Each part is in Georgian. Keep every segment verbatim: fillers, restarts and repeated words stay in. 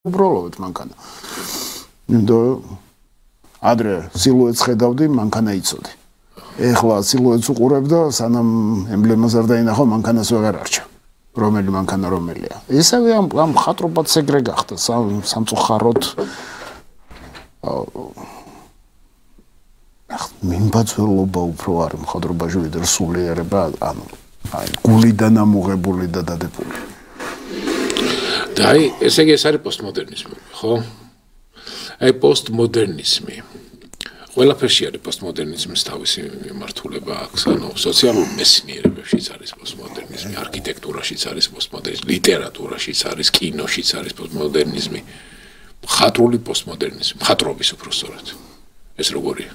უბრალოდ მანქანა. იმიტომ ადრე სილუეტს ხედავდი, მანქანა იცოდი. ეხლა სილუეტს უყურებ და სანამ ემბლემას არ დაინახო, მანქანას ვეღარ არჩევ. რომელი მანქანა რომელია. ისევე ამ ამ მხატვრობაც ეგრე გახდა, სამწუხაროდ მიმბაძველობა უფრო არის მხატვრობაში ვიდრე სულიერება, ანუ აი გულიდან ამოღებული და დადებული. და აი ესე იგი ეს არის პოსტმოდერნიზმი, ხო? აი პოსტმოდერნიზმი. ყველაფერში არის პოსტმოდერნიზმის თავისი მიმართულება აქვს, ანუ სოციალურ მეცნიერებებშიც არის პოსტმოდერნიზმი, არქიტექტურაშიც არის პოსტმოდერნიზმი, ლიტერატურაშიც არის, კინოშიც არის პოსტმოდერნიზმი, მხატვრული პოსტმოდერნიზმი, მხატვრობის უბრალოდ. ეს როგორია?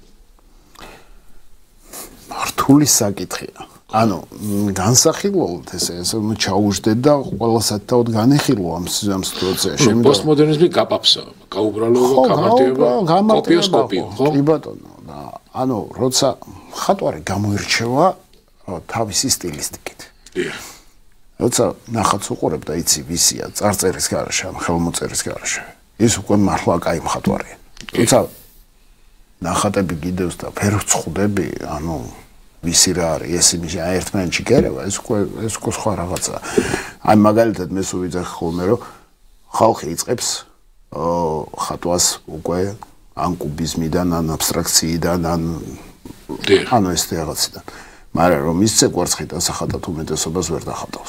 რთული საკითხია. ანუ განსახილველად ესე ესე ჩაუждეთ და ყველა საერთოდ განეხილო ამ ამ სიტუაციაში. პოსტმოდერნიზმი გაპაფსა, გაუბრალოება, გამარტივება, კოპიოსკოპია, ხო? კი ბატონო. ანუ როცა მხატვარი გამოირჩევა თავისი სტილისტიკით. დიახ. როცა ნახატს უყურებ და იცი ვისია წარწერის garaშე, ან ხელმოწერის garaშე. ის უკვე მართლა კაი მხატვარია. როცა ნახატები გიდევს და ფერს ხვდები, ანუ ვისი რა არის ეს იმის ერთმანეთში გერევა, ეს უკვე ეს უკვე სხვა რაღაცა. აი მაგალითად მე სულ ვიძახი ხოლმე რომ ხალხი იწყებს ხატვას უკვე ან კუბიზმიდან, ან აბსტრაქციიდან, ან ანუ ეს რაღაციდან. მაგრამ რომ ისწე კვარცხით ასახატად უმეტესობას ვერ დახატავს.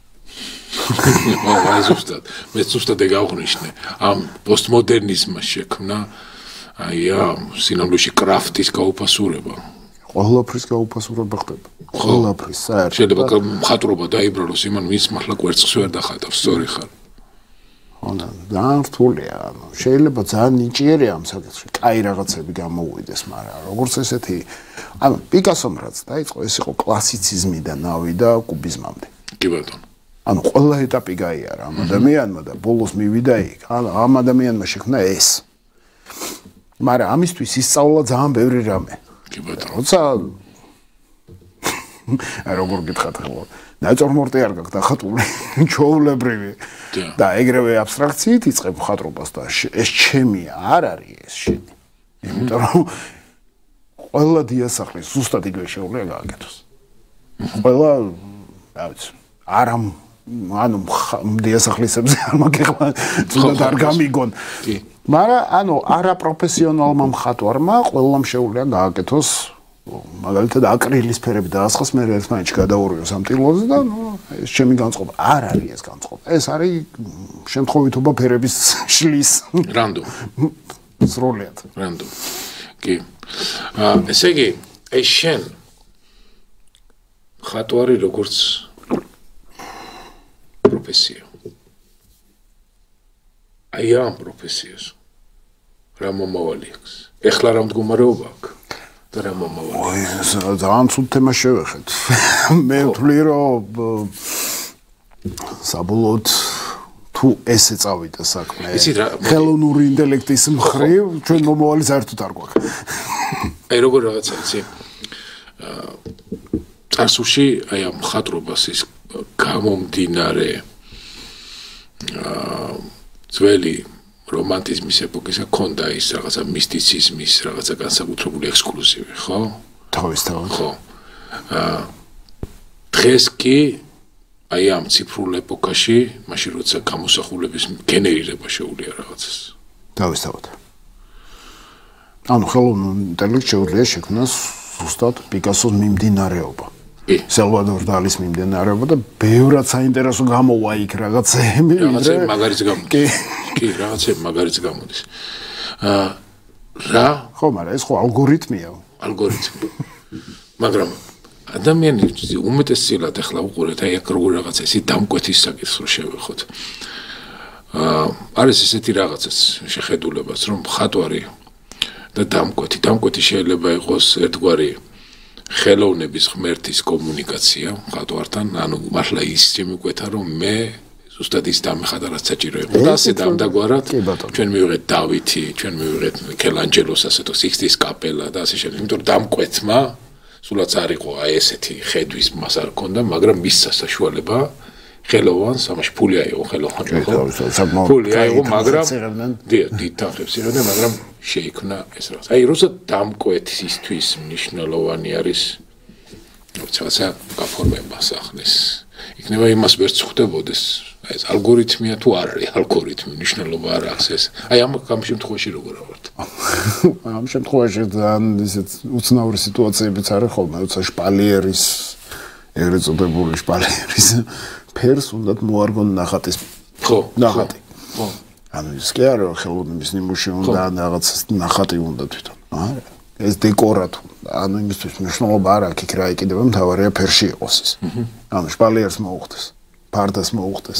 აი ზუსტად, მე ზუსტად ეგ აღნიშნე. ამ პოსტმოდერნიზმმა შექმნა აი ამ სინამდვილეში კრაფტის გაუფასურება. ყველაფრის გაუფასურება ხდება. ყველაფრის საერთოდ. შეიძლება მხატვრობა დაიბრალოს იმან, ვინც მართლა კვერცხს ვერ დახატავს, სწორი ხარ. ხონდა, ძალიან რთულია, ანუ შეიძლება ძალიან ნიჭიერია ამ საკითხში. კაი რაღაცები გამოუვიდეს, მაგრამ როგორც ესეთი, ანუ პიკასომ რაც დაიწყო, ეს იყო კლასიციზმიდან ავიდა კუბიზმამდე. კი ბატონო. ანუ ყველა ეტაპი გაიარა ამ ადამიანმა და ბოლოს მივიდა იქ. ანუ ამ ადამიანმა შექმნა ეს. მაგრამ ამისთვის ისწავლა ძალიან ბევრი რამე. კი ბატონო. როცა აი როგორ გითხათ ხოლმე. ნაჭორმორტი არ გაქვს დახატული, ჩვეულებრივი. და ეგრევე აბსტრაქციით იწყებ მხატვრობას და ეს ჩემი არ არის ეს შენი. იმიტომ რომ ყველა დიასახლი ზუსტად იგივე შეუძლია გააკეთოს. ყველა, რა ვიცი, არა ანუ დიასახლისებზე არ მაგეხლა ზუსტად არ გამიგონ. კი. მაგრამ ანუ არაპროფესიონალმა მხატვარმა ყველამ შეუძლია გააკეთოს მაგალითად აკრილის ფერები დაასხას, მე ერთმანეთში გადაურვიოს ამ ტილოზე და ნუ ეს ჩემი განწყობა არ არის ეს განწყობა. ეს არის შემთხვევითობა ფერების შლის. რანდომ. სრულად. რანდომ. კი. აა ესე იგი, ეს შენ მხატვარი როგორც პროფესია. აი ამ პროფესიას რა მომავალი აქვს? ეხლა რა მდგომარეობა აქვს? და რა მომავალი? ой, ძალიან ცუდ თემას შევეხეთ. მე ვთვლი რომ საბოლოოდ თუ ესე წავიდა საქმე. ხელოვნური ინტელექტის მხრივ ჩვენ მომავალი საერთოდ არ გვაქვს. აი როგორ რაღაცა იცი? აა წარსულში აი ამ მხატვრობას ის გამომდინარე აა ძველი რომანტიზმის ეპოქისა ქონდა ის რაღაცა მისტიციზმის რაღაცა განსაკუთრებული ექსკლუზივი, ხო? თავისთავად. ხო. აა დღეს კი აი ამ ციფრულ ეპოქაში, მაშინ როცა გამოსახულების გენერირება შეუძლია რაღაცას. თავისთავად. ანუ ხელოვნურ ინტელექტს შეუძლია შექმნას ზუსტად პიკასოს მიმდინარეობა. სალვადორ დალის მიმდინარეობა და ბევრად საინტერესო გამოვა იქ რაღაცები. რაღაცები მაგარიც გამოდის. კი, კი, რაღაცები მაგარიც გამოდის. აა რა? ხო, მაგრამ ეს ხო ალგორითმია. ალგორითმი. მაგრამ ადამიანი უმეტესწილად ახლა უყურეთ აი აქ როგორ რაღაცა ისე დამკვეთის საკითხს რო შევეხოთ. აა არის ესეთი რაღაცას შეხედულებაც რომ მხატვარი და დამკვეთი, დამკვეთი შეიძლება იყოს ერთგვარი ხელოვნების ღმერთის კომუნიკაცია მხატვართან, ანუ მართლა ის შემიკვეთა რომ მე ზუსტად ის დამეხადა რაც საჭირო იყო. და ასე დამდაგვარად ჩვენ მივიღეთ დავითი, ჩვენ მივიღეთ მიქელანჯელოს ასეთო სიქსტის კაპელა და ასე შემდეგ. იმიტომ რომ დამკვეთმა სულაც არ იყო აი ესეთი ხედვის მას არ ქონდა, მაგრამ მის საშუალება ხელოვანს, ამაში ფული აიღო ხელოვანს, ხო? ფული აიღო, მაგრამ დიდ თანხებს იღებდნენ, მაგრამ შეიქმნა ეს რაღაც. აი, როცა დამკვეთისისთვის მნიშვნელოვანი არის როცა გაფორმება სახლის. იქნება იმას ვერც ხვდებოდეს, აი ეს ალგორითმია თუ არ არის ალგორითმი, მნიშვნელობა არ აქვს ეს. აი ამ ამ შემთხვევაში როგორ ავართ? ამ შემთხვევაში ძალიან ისეთ უცნაური სიტუაციებიც არის ხოლმე, როცა შპალიერის ეგრეთ წოდებული შპალიერის ფერს უნდა მოარგონ ნახატის. ხო, ნახატი. ხო. ანუ ის კი არა ხელოვნების ნიმუში უნდა რაღაც ნახატი უნდა თვითონ. არა. ეს დეკორატ ანუ იმისთვის მნიშვნელობა არ აქვს, იქ რა იკიდება, მთავარია ფერში იყოს ის. ანუ შპალიერს მოუხდეს, ფარდას მოუხდეს.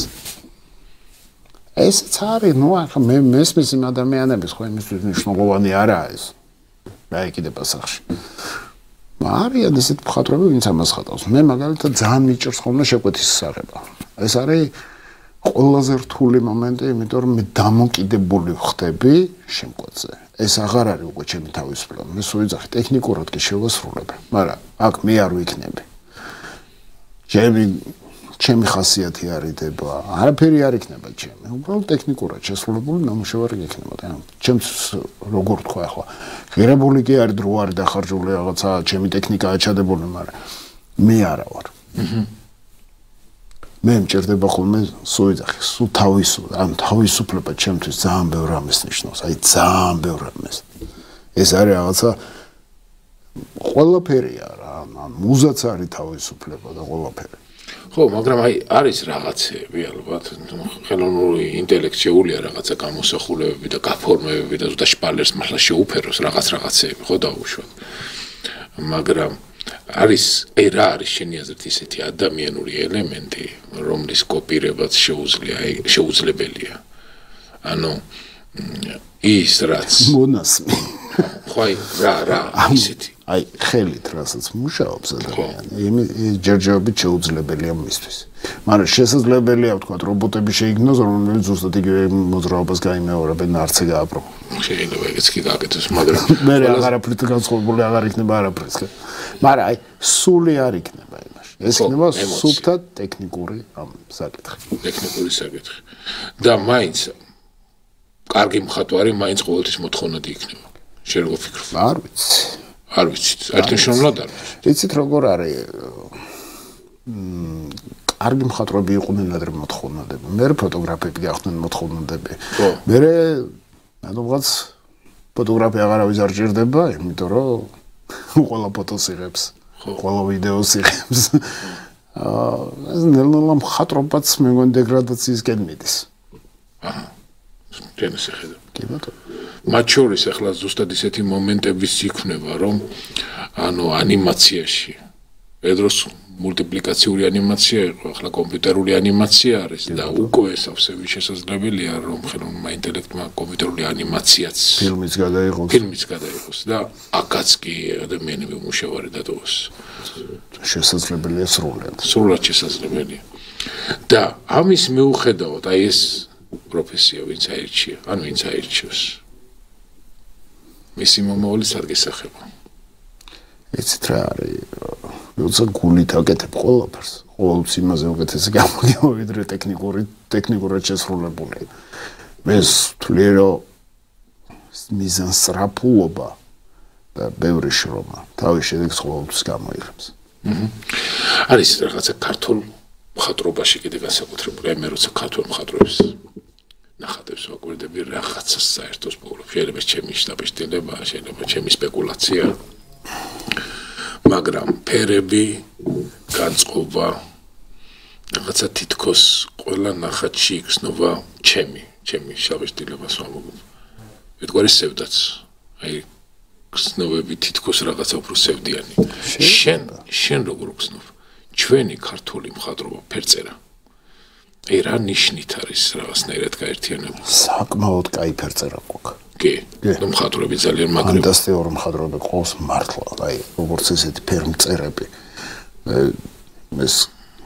ესეც არის, ნუ ახლა მე მესმის იმ ადამიანების ხო იმისთვის მნიშვნელოვანი არაა ეს. რა იკიდება სახში. არიან ესეთ მხატვრები, ვინც ამას ხატავს. მე მაგალითად ძალიან მიჭირს ხოლმე შეკვეთის საღება. ეს არის ყველაზე რთული მომენტი, იმიტომ რომ მე დამოკიდებული ხდები შემკვეთზე. ეს აღარ არის უკვე ჩემი თავისუფლება. მე სუიძახი ტექნიკურად კი შევასრულებ, მაგრამ აქ მე არ ვიქნები. ჩემი ჩემი ხასიათი არ იდება, არაფერი არ იქნება ჩემი. უბრალოდ ტექნიკურად შესრულებული ნამუშევარი იქნება. ანუ ჩემს როგორ თქვა ახლა, ღირებული კი არის, დრო არის დახარჯული რაღაცა, ჩემი ტექნიკაა ჩადებული, მაგრამ მე არა ვარ. მე მჭირდება ხოლმე სუიძახი, სულ თავისუფლება, ანუ თავისუფლება ჩემთვის ძალიან ბევრ რამეს ნიშნავს, აი ძალიან ბევრ რამეს. ეს არის რაღაცა ყველაფერია რა, ან მუზაც არის თავისუფლება და ყველაფერი. ხო, მაგრამ აი არის რაღაცები ალბათ, ხელოვნური ინტელექტი შეუულია რაღაცა გამოსახულებები და გაფორმებები და ზუსტად შპალერს მართლა შეუფეროს რაღაც რაღაცები, ხო დაუშვათ. მაგრამ არის აი რა არის შენი აზრით ისეთი ადამიანური ელემენტი, რომლის კოპირებაც შეუძლია, შეუძლებელია. ანუ ის რაც მონასმი. ხო აი რა რა ისეთი აი ხელით რასაც მუშაობს ადამიანი, იმის ჯერჯერობით შეუძლებელია მისთვის. მაგრამ შესაძლებელია ვთქვათ რობოტები შეიქმნოს, რომლებიც ზუსტად იგივე მოძრაობას გაიმეორებენ, არც გააპრო. შეიძლება ეგეც კი გააკეთოს, მაგრამ მე აღარაფრით განსხვავებული აღარ იქნება არაფრის. მაგრამ აი სული არ იქნება იმაში. ეს იქნება სუფთა ტექნიკური ამ საკითხი. ტექნიკური საკითხი. და მაინც კარგი მხატვარი მაინც ყოველთვის მოთხოვნადი იქნება. შენ როგორ ფიქრობ? არ ვიცი. არ ვიცი, ერთნიშნულად არ ვიცი. იცით როგორ არის? მ კარგი მხატვრები იყვნენ ადრე მოთხოვნადები. მე ფოტოგრაფები გახდნენ მოთხოვნადები. მე რადგანაც ფოტოგრაფია აღარავის არ ჭირდება, იმიტომ რომ ყველა ფოტოს იღებს, ყველა ვიდეოს იღებს. აა ეს ნელ-ნელა მხატვრობაც მე მგონი დეგრადაციისკენ მიდის. აჰა. ჩვენ ესე ხედავ. კი ბატონო. მათ შორის ახლა ზუსტად ისეთი მომენტებიც იქნება, რომ ანუ ანიმაციაში ედროს მულტიპლიკაციური ანიმაცია იყო, ახლა კომპიუტერული ანიმაცია არის და უკვე სავსები შესაძლებელია, რომ ხელოვნურმა ინტელექტმა კომპიუტერული ანიმაციაც ფილმიც გადაიღოს. ფილმიც გადაიღოს და აქაც კი ადამიანები მუშაობარი დატოვოს. შესაძლებელია სრულად. სრულად შესაძლებელია. და ამის მიუხედავად, აი ეს პროფესია ვინც აირჩია, ან ვინც აირჩევს. მისი მომავალი სარგესახება. იცით რა არის? როცა გულით აკეთებ ყველაფერს, ყოველთვის იმაზე უკეთესი გამოდგება, ვიდრე ტექნიკური, ტექნიკურად შესრულებული. მე ვთვლი, რომ მიზანსწრაფულობა და ბევრი შრომა თავის შედეგს ყოველთვის გამოიღებს. არის რაღაცა ქართულ მხატვრობაში კიდე განსაკუთრებული, აი მე როცა ქართულ მხატვრებს ნახატებს ვაკვირდები, რაღაცას საერთოს პოულობ. შეიძლება ჩემი შტაბეშტილება, შეიძლება ჩემი სპეკულაცია. მაგრამ ფერები, განწყობა, რაღაცა თითქოს ყველა ნახატში იგრძნობა ჩემი, ჩემი შტაბეშტილებას ვამბობ. ერთგვარი სევდაც. აი გრძნობები თითქოს რაღაცა უფრო სევდიანი. შენ, შენ როგორ გრძნობ? ჩვენი ქართული მხატვრობა ფერწერა. აი რა ნიშნით არის რაღაცნაირად გაერთიანებული? საკმაოდ კაი ფერწერა გვაქვს. კი, და მხატვრები ძალიან მაგრები. ფანტასტიკური მხატვრები ყავს მართლა, აი როგორც ესეთი ფერმწერები. ეს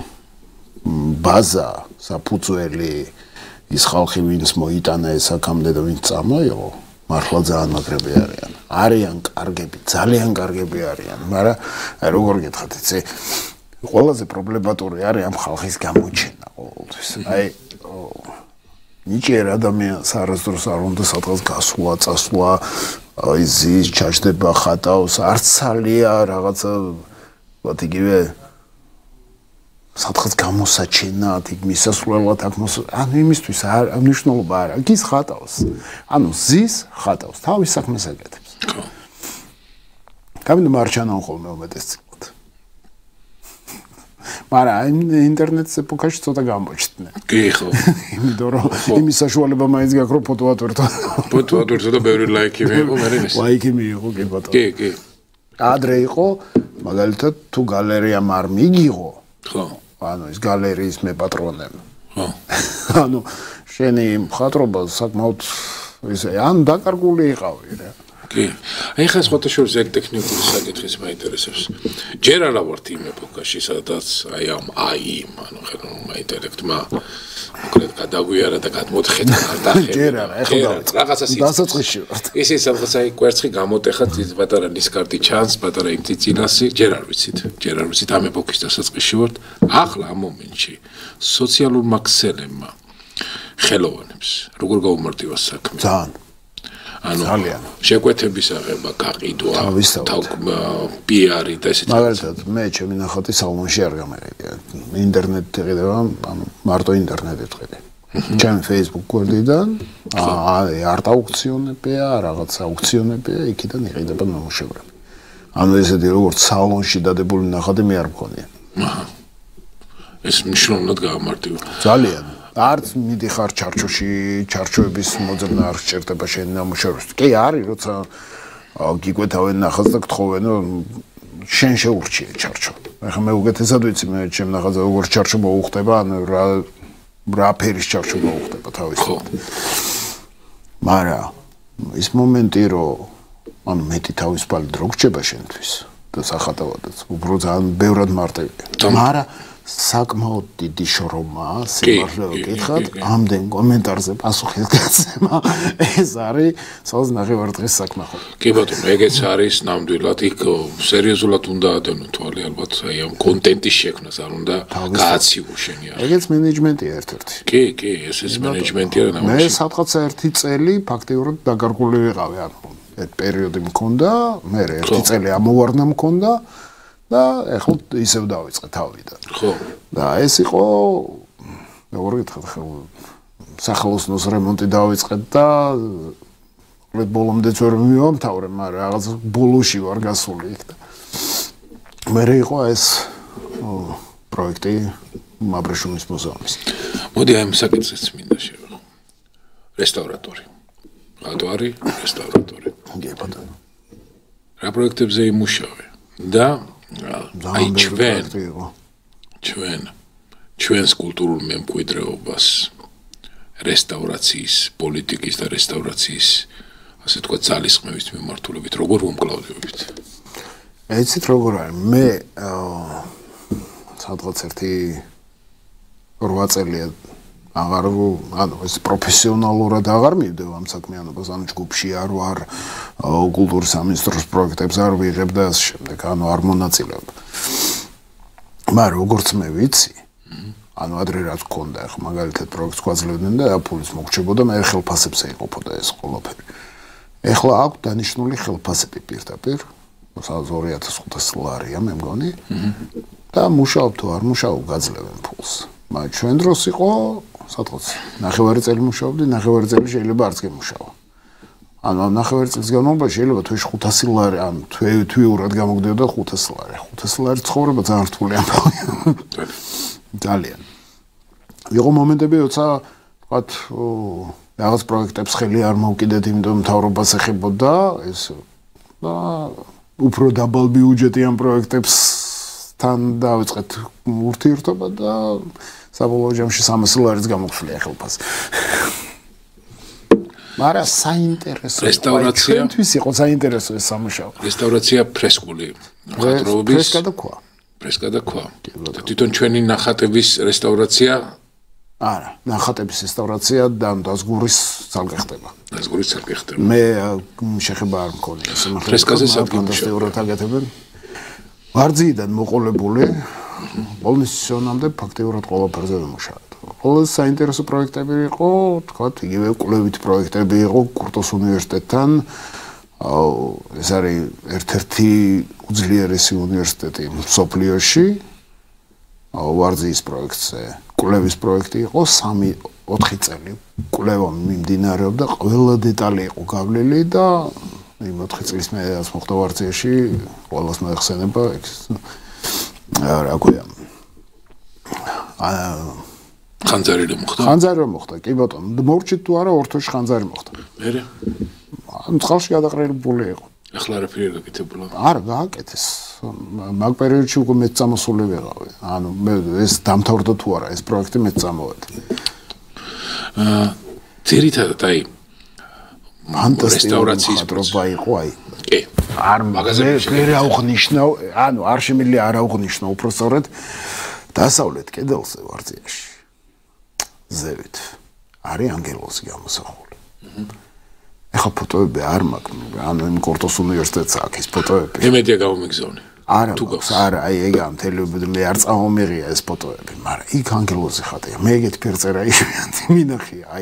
ბაზა, საფუძველი, ის ხალხი ვინც მოიტანა ეს აქამდე და ვინც წამოიღო, მართლა ძალიან მაგრები არიან. არიან კარგები, ძალიან კარგები არიან, მაგრამ აი როგორ გითხათ, იცი? ყველაზე პრობლემატური არის ამ ხალხის გამოჩენა ყოველთვის. აი ნიჭიერ ადამიანს არასდროს არ უნდა სადღაც გასვლა, წასვლა, აი ზის ჩაჯდება, ხატავს, არც ცალია რაღაცა ვთქვათ იგივე სადღაც გამოსაჩენა, იქ მისასვლელად აქ მოს ანუ იმისთვის არ მნიშვნელობა არ აქვს, ის ხატავს. ანუ ზის ხატავს, თავის საქმეს აკეთებს. ხო. გამინდა მარჩანან ხოლმე უმეტეს ციკლად. მაგრამ ინტერნეტის ეპოქაში ცოტა გამოჩნდნენ. კი ხო. იმიტომ რომ იმის საშუალება მაინც გაქვს რომ ფოტო ატვირთო. ფოტო ატვირთო და ბევრი ლაიქი მიიღო, მე რე. ლაიქი მიიღო კი ბატონო. კი, კი. ადრე იყო მაგალითად თუ გალერეამ არ მიიღო. ხო. ანუ ის გალერეის მეპატრონემ. ხო. ანუ შენი მხატვრობა საკმაოდ ისე ან დაკარგული იყავი რა. კი. აი ხა სხვათა შორის ეგ ტექნიკური საკითხის მაინტერესებს. ჯერ არა ვართ იმ ეპოქაში, სადაც აი ამ აი, ანუ ხელოვნურმა ინტელექტმა მოკლედ გადაგვიარა და გადმოთხეთ არ დახე. ჯერ არა, ეხლა რაღაცას დასაწყისში ვართ. ისე სადღაც აი კვერცხი გამოტეხათ, ის პატარა ნისკარტი ჩანს, პატარა იმ წინასი, ჯერ არ ვიცით. ჯერ არ ვიცით ამ ეპოქის დასაწყისში ვართ. ახლა ამ მომენტში სოციალურმა ქსელებმა ხელოვნებს როგორ გაუმარტივა საქმე. ძალიან ანუ შეკვეთების აღება, გაყიდვა, პიარი და ესეთი. მაგალითად, მე ჩემი ნახატი სალონში არ გამერეკე. ინტერნეტი ყიდება, ანუ მარტო ინტერნეტი ყიდე. ჩემი Facebook გვერდიდან, აი არტ აუქციონებია, რაღაც აუქციონებია, იქიდან იყიდება ნამუშევრები. ანუ ესეთი როგორც სალონში დადებული ნახატი მე არ მქონია. აჰა. ეს მნიშვნელოვნად გაამარტივა. ძალიან არც მიდიხარ ჩარჩოში, ჩარჩოების მოძებნა არ სჭირდება შენ ნამუშევრს. კი არის, როცა გიკვეთავენ ნახატს და გთხოვენ, რომ შენ შეურჩიე ჩარჩო. ახლა მე უკეთესად ვიცი, მე ჩემ ნახატზე როგორ ჩარჩო მოუხდება, ანუ რა რა ფერის ჩარჩო მოუხდება თავისთავად. მაგრამ ის მომენტი, რომ ანუ მეტი თავისუფალი დრო გრჩება შენთვის და სახატავადაც, უფრო ძალიან ბევრად მარტივია. მაგრამ საკმაოდ დიდი შრომაა, სიმართლე ვკითხათ, ამდენ კომენტარზე პასუხის გაცემა, ეს არის სულ ნახევარდღის საქმე ხო. კი ბატონო, ეგეც არის ნამდვილად, იქ სერიოზულად უნდა ადენო თვალი ალბათ, აი ამ კონტენტის შექმნას არ უნდა გააციო შენი არ. ეგეც მენეჯმენტია ერთ-ერთი. კი, კი, ეს ის მენეჯმენტია და მე სადღაც ერთი წელი ფაქტიურად დაკარგული ვიყავი, ანუ ერთ პერიოდი მქონდა, მე ერთი წელი ამოვარდნა მქონდა. და ეხლა ისევ დავიწყე თავიდან. ხო. და ეს იყო როგორ გითხრათ, სახელოსნოს რემონტი დავიწყეთ და მოკლედ ბოლომდე ვერ მივამთავრე, მაგრამ რაღაც ბოლოში ვარ გასული იქ და მე იყო ეს პროექტი მაბრეშუმის მუზეუმის. მოდი აი ამ საკითხს მინდა შევეხო. რესტავრატორი. ხატვარი, რესტავრატორი. კი ბატონო. რა პროექტებზე იმუშავე და აი ჩვენ ჩვენ ჩვენს კულტურულ მემკვიდრეობას რესტავრაციის პოლიტიკის და რესტავრაციის ასე თქვა ძალისხმევის მიმართულებით როგორ ვუმკლავდებებით? ეცით როგორ არის მე სადღაც ერთი რვა წელია აღარ ანუ ეს პროფესიონალურად აღარ მივდევ ამ საქმიანობას, ანუ ჯგუფში არ ვარ, კულტურის სამინისტროს პროექტებს არ ვიღებ და ასე შემდეგ, ანუ არ მონაწილეობ. მაგრამ როგორც მე ვიცი, ანუ ადრე რაც გქონდა, ახლა მაგალითად პროექტს გვაძლევდნენ და აფულის მოგრჩებოდა, მე ხელფასებზე იყოფოდა ეს ყველაფერი. ეხლა აქვს დანიშნული ხელფასები პირდაპირ, სადაც ორი ათას ხუთასი ლარია მე მგონი. და მუშაობ თუ არ მუშაობ, გაძლევენ ფულს. მაგრამ ჩვენ დროს იყო სადღაც ნახევარი წელი მუშაობდი, ნახევარი წელი შეიძლება არც გემუშავა. ანუ ამ ნახევარი წლის განმავლობაში შეიძლება თვეში ხუთასი ლარი, ანუ თვეურად გამოგდეოდა ხუთასი ლარი. ხუთასი ლარი ცხოვრება ძალიან რთული ამბავი. ძალიან. იყო მომენტები, როცა ვთქვათ, რაღაც პროექტებს ხელი არ მოვკიდეთ, იმიტომ მთავრობას ეხებოდა ეს და უფრო დაბალ ბიუჯეტიან პროექტებსთან დავიწყეთ ურთიერთობა და საბოლოო ჯამში სამასი ლარიც გამოგხსნია ხელფასი. მაგრამ საინტერესო რესტავრაცია ჩვენთვის იყო საინტერესო ეს სამუშაო. რესტავრაცია ფრესკული მხატვრობის ფრესკა და ქვა. ფრესკა და ქვა. თვითონ ჩვენი ნახატების რესტავრაცია არა, ნახატების რესტავრაცია და დაზგურის ძალზე ხდება. დაზგურის ძალზე ხდება. მე შეხება არ მქონია. ფრესკაზე სადგომში ფანტასტიკურად აკეთებენ. ვარძიიდან მოყოლებული ბოლნის სეზონამდე ფაქტიურად ყველაფერზე ვიმუშავებდი. Ყველა საინტერესო პროექტები იყო, თქვათ, იგივე კვლევით პროექტები იყო კურტოს უნივერსიტეტთან. ეს არის ერთ-ერთი უძლიერესი უნივერსიტეტი მსოფლიოში. ვარძიის პროექტზე კვლევის პროექტი იყო სამი ოთხი წელი კვლევა მიმდინარეობდა, ყველა დეტალი იყო გავლილი და იმ ოთხი წლის მე რაც მოხდა ვარძიაში, ყველას მოეხსენება რა ქვია. ხანძარი რომ მოხდა? ხანძარი რომ მოხდა, კი ბატონო. მორჩით თუ არა, ორთოში ხანძარი მოხდა. მერე? ანუ წყალში გადაყრილებული იყო. ახლა არაფერი არ გაკეთებულა? არა, გააკეთეს. მაგ პერიოდში უკვე მეც წამოსული ვეღავი. ანუ მე ეს დამთავრდა თუ არა, ეს პროექტი მეც წამოვედი. აა ძირითადად აი რესტავრაციის პროცესი იყო აი. კი. არ მაგაზე ვერ აუღნიშნავ, ანუ არ შემიძლია არ აუღნიშნავ უბრალოდ დასავლეთ კედელზე ვარძიაში. ზევით არის ანგელოზი გამოსახული. ეხლა ფოტოები არ მაქვს, ანუ იმ კორტოს უნივერსიტეტს აქვს ეს ფოტოები. იმედია გამომიგზავნე. არა, არა, აი ეგა მთელი მე არ წამომიღია ეს ფოტოები, მაგრამ იქ ანგელოზი ხატია. მე ეგეთ ფერწერა იშვიათი მინახია, აი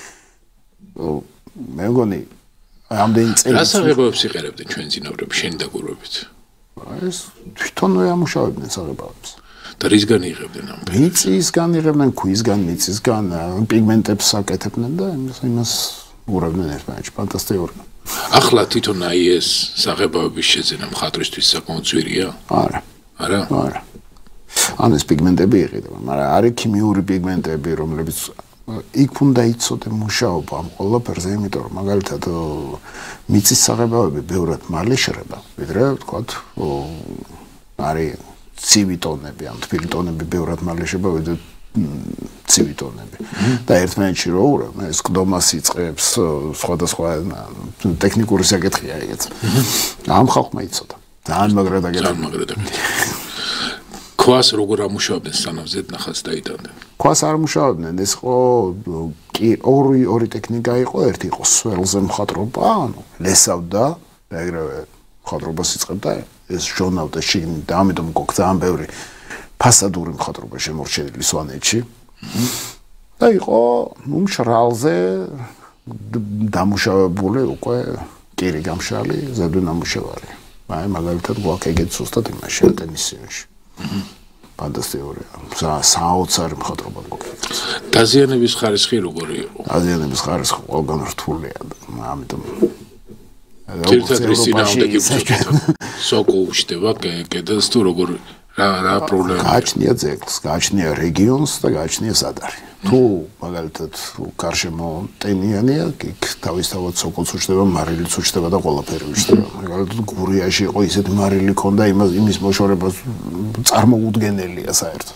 მე მგონი ამდენი წელი. რა საღებავებს იყერებდნენ ჩვენ წინავრები შენი დაკვირვებით? ეს თვითონვე ამუშავებდნენ საღებავებს. და რისგან იღებდნენ ამ? მიწისგან იღებდნენ, ქვისგან, მიწისგან, პიგმენტებს აკეთებდნენ და იმას ურავდნენ ერთმანეთში, ფანტასტიკური. ახლა თვითონ აი ეს საღებავების შეძენა მხატვრისთვის საკმაოდ ძვირია? არა. არა? არა. ანუ ეს პიგმენტები იყიდება, მაგრამ არის ქიმიური პიგმენტები, რომლებიც იქ უნდა იცოდე მუშაობა ამ ყველაფერზე, იმიტომ რომ მაგალითად მიწის საღებავები ბევრად მალე შრება, ვიდრე ვთქვათ არის ცივი ტონები, ან თბილი ტონები ბევრად მალე შრება, ვიდრე ცივი ტონები. და ერთმანეთში რო ურავ, ეს ყდომას იწყებს, სხვადასხვა ტექნიკური საკითხია ეგეც. ამ ხალხმა იცოდა. ძალიან მაგრად აკეთებდა. ძალიან მაგრად აკეთებდა. ქვას როგორ ამუშავებდნენ სანამ ზედნახას დაიტანდნენ? ქვას არ მუშავებდნენ, ეს იყო კი ორი ორი ტექნიკა იყო, ერთი იყო სველზე მხატვრობა, ანუ ლესავდა და ეგრევე მხატვრობას იწყებდა, ეს ჟონავდა შიგნით და ამიტომ გქონდა ძალიან ბევრი ფასადური მხატვრობა შემორჩენილი სვანეთში. და იყო ნუ მშრალზე დამუშავებული უკვე კირი გამშალი, ზედვე ნამუშევარი. აი მაგალითად გვაქვს ეგეთ ზუსტად იმაში ატენისიაში. ფანტასტიკურია. საოცარი მხატვრობა გვაქვს. დაზიანების ხარისხი როგორი იყო? დაზიანების ხარისხი ყველგან რთულია, ამიტომ თერთმეტ წინააღმდეგ იბრძოდა. სოკო უშდება კედელს თუ როგორ რა რა პრობლემა? გააჩნია ძეგლს, გააჩნია რეგიონს და გააჩნია სადარი. თუ მაგალითად გარშემო ტენიანია, იქ თავისთავად სოკოც უჩდება, მარილიც უჩდება და ყველაფერი უჩდება. მაგალითად გურიაში იყო ისეთი მარილი ქონდა, იმას იმის მოშორება წარმოუდგენელია საერთოდ.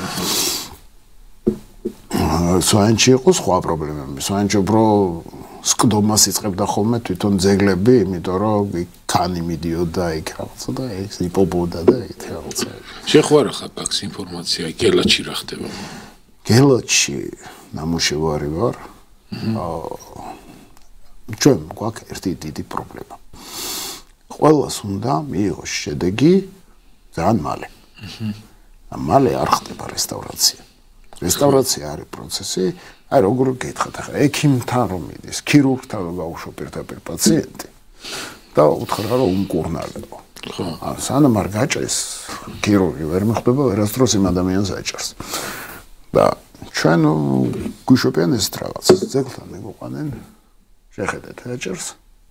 სვანჩი იყო სხვა პრობლემები. სვანჩი უფრო სკდომას იწყებდა ხოლმე თვითონ ძეგლები, იმიტომ რომ ქანი მიდიოდა იქ რაღაცა და ეს იპობოდა და ეგ რაღაცა. შეხვარა ხა აქვს ინფორმაცია, გელაჩი რა ხდება? გელაჩი ნამუშევარი ვარ. აა ჩვენ გვაქვს ერთი დიდი პრობლემა. ყველას უნდა მიიღოს შედეგი ძალიან მალე. აჰა. მალე არ ხდება რესტავრაცია. რესტავრაცია არის პროცესი, აი როგორ გითხათ ახლა ექიმთან რომ მიდის, ქირურგთან რომ გაუშვო პირდაპირ პაციენტი და უთხრა რომ უმკურნალო. ხო. სანამ არ გაჭრეს ქირურგი ვერ მიხვდება, ვერასდროს იმ ადამიანს აჭრს. და ჩვენ გვიშვებიან ეს რაღაც ძეგლთან მიგვყვანენ, შეხედეთ აჭრს.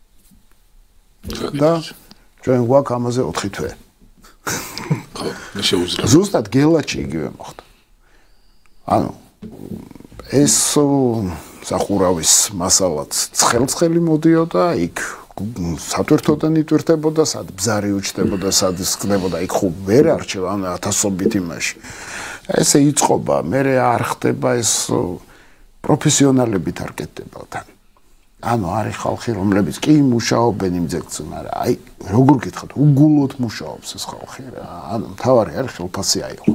და ჩვენ გვაქვს ამაზე ოთხი თვე. ხო, შეუძლია. ზუსტად გელაჩი იგივე მოხდა. ანუ ეს სახურავის მასალაც ცხელ-ცხელი მოდიოდა, იქ სატვირთოდან იტვირთებოდა, სად ბზარი უჩნდებოდა, სად სკდებოდა, იქ ხო ვერ არჩევ ან ათასობით იმაში. ესე იწყობა, მე არ ხდება ეს პროფესიონალებით არ კეთდება თან. ანუ არის ხალხი, რომლებიც კი მუშაობენ იმ ძეგლზე, მაგრამ აი როგორ გითხოთ, უგულოდ მუშაობს ეს ხალხი რა. ანუ მთავარი არის ხელფასი აიღო.